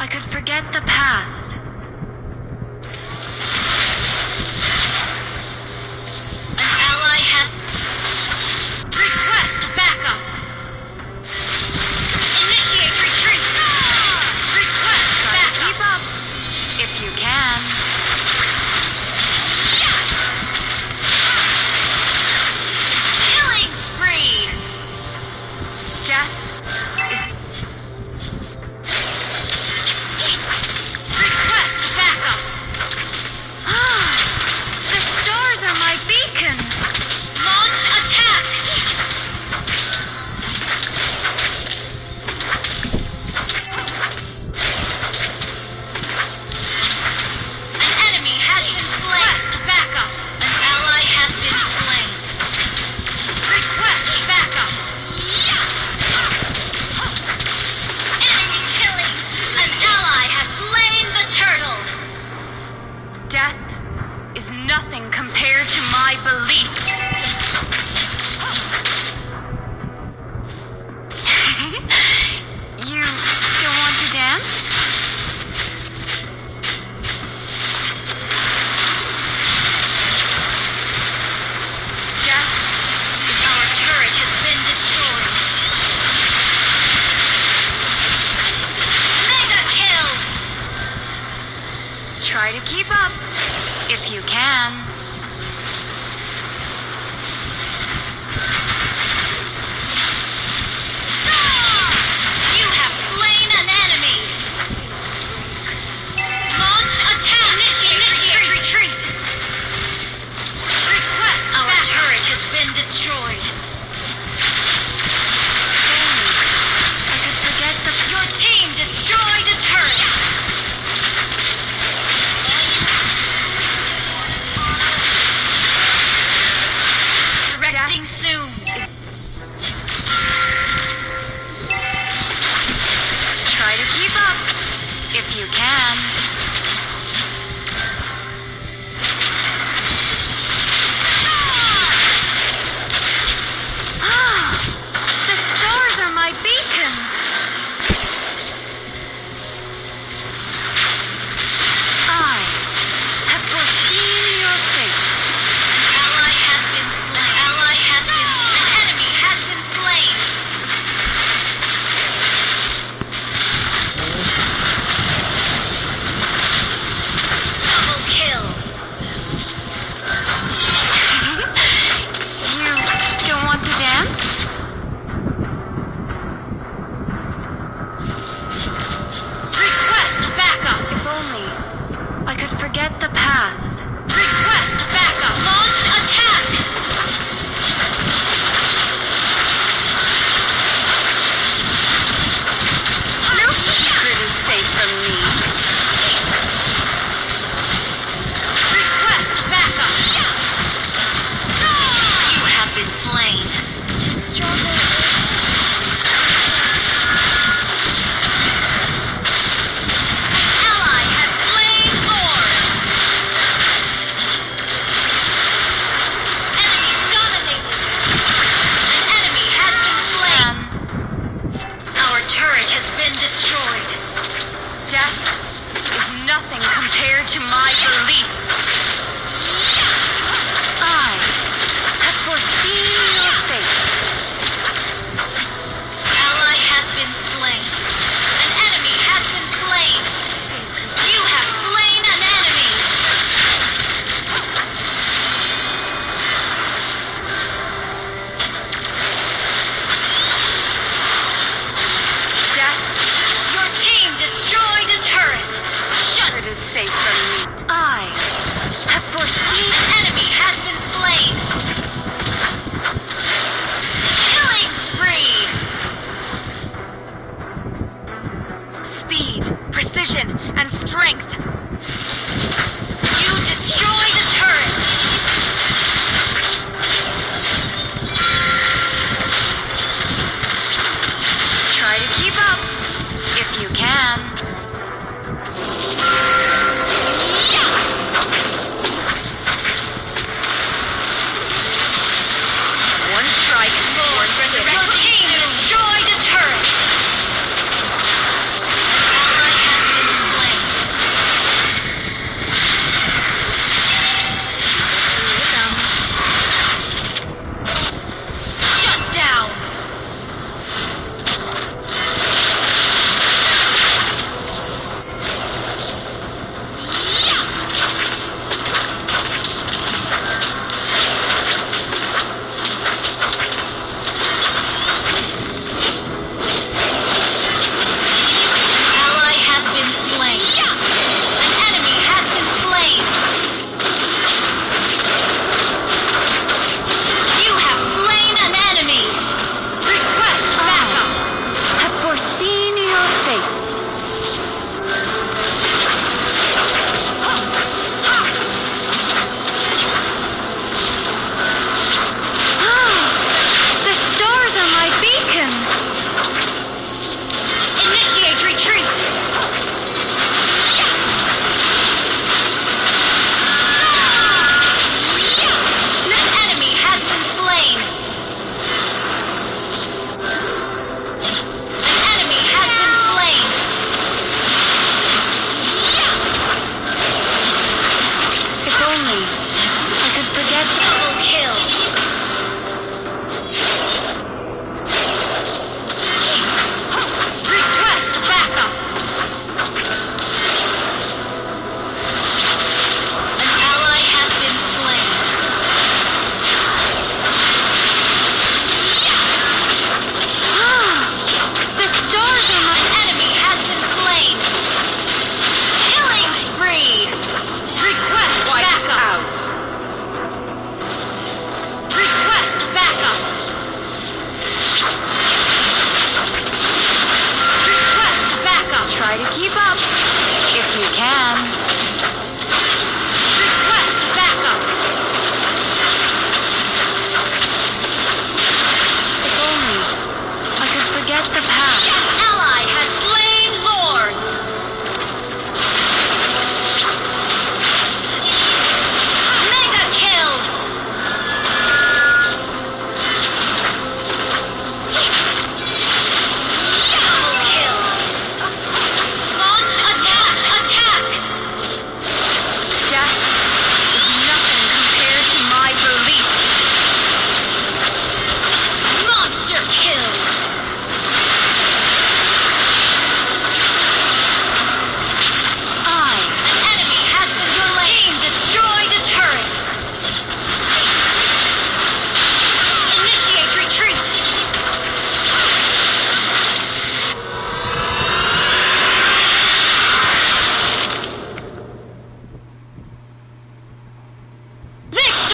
could forget the past. An ally has... Request backup! Initiate retreat! Request backup! Keep up, if you can. Killing spree! Death Request backup! The stars are my beacons. Launch attack! An enemy has been slain! Request backup! An ally has been slain! Request backup! Enemy killing! An ally has slain the turtle! Death is nothing compared to my beliefs. You don't want to dance? Death, Our turret has been destroyed! Mega kill! try to keep up, if you can. You have slain an enemy! Launch attack! Initiate retreat! Request our turret has been destroyed! I could forget the... Your team destroyed a turret! Directing soon! Try to keep up, if you can. The stars are my beacons. I have foreseen your fate. Ally has been slain! Ally has been slain! An enemy has been slain! Double kill! You don't want to dance? Request backup! If only I could forget the past. Request backup! Launch attack! No secret is safe from me. Request backup! You have been slain. Ally has slain Lord. Enemy dominated. An enemy has been slain. Our turret has been destroyed. Death is nothing compared to my belief. I have foreseen your fate. Ally has been slain. An enemy has been slain. You have slain an enemy. Death, Your team destroyed a turret. Shut it is safe from me. I have foreseen. An enemy has been slain. Killing spree. Speed, precision, and strength.